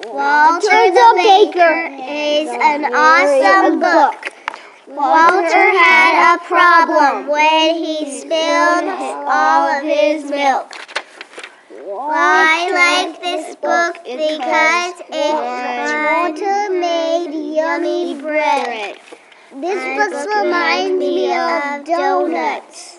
Walter the Baker is an awesome book. Walter had a problem when he spilled all of his milk. I like this book because Walter made yummy bread. This book reminds me of donuts.